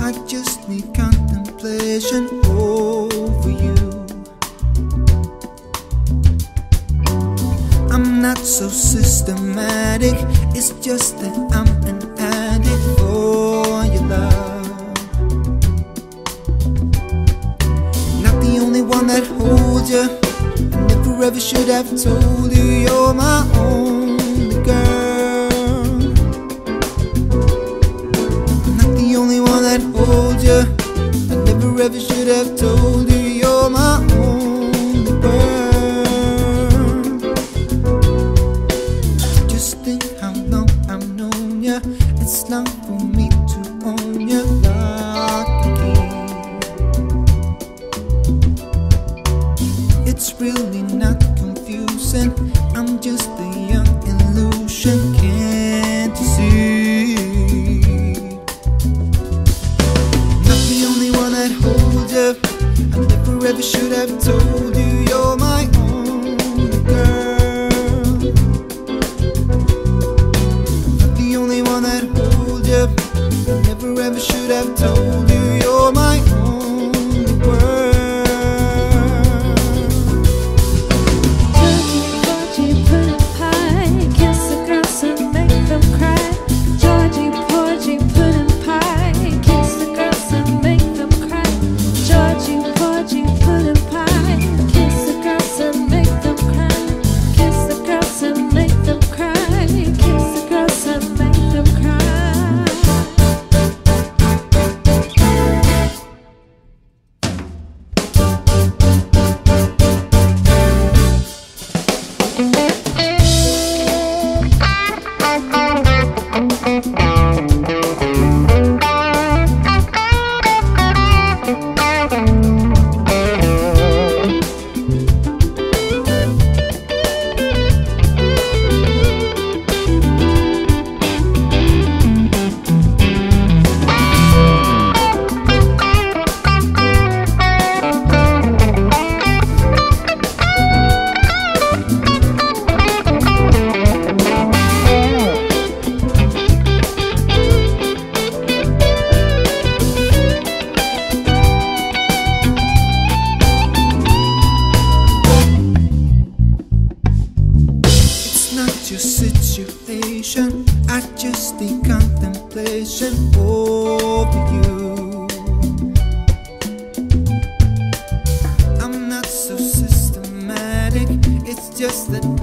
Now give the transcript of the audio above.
I just need contemplation over you. I'm not so systematic, it's just that I'm an addict for your love. Not the only one that holds you, I never ever should have told you you're my only girl. Not the only one that holds you, I never ever should have told you you're my only girl. It's not for me to own you like a key. It's really not confusing, I'm just a young illusion, can't you see? Not the only one that holds you, I never ever should have told you you're my only girl. I never ever should have told you you're my only world. Georgie, pudding pie, kiss the girls and make them cry. Georgie, pudding pie, kiss the girls and make them cry. Georgie, pudding pie, kiss the girls and make them cry. Kiss the girls and make them cry. Kiss the girls and make them cry. Your situation, I just need contemplation over you. I'm not so systematic, it's just that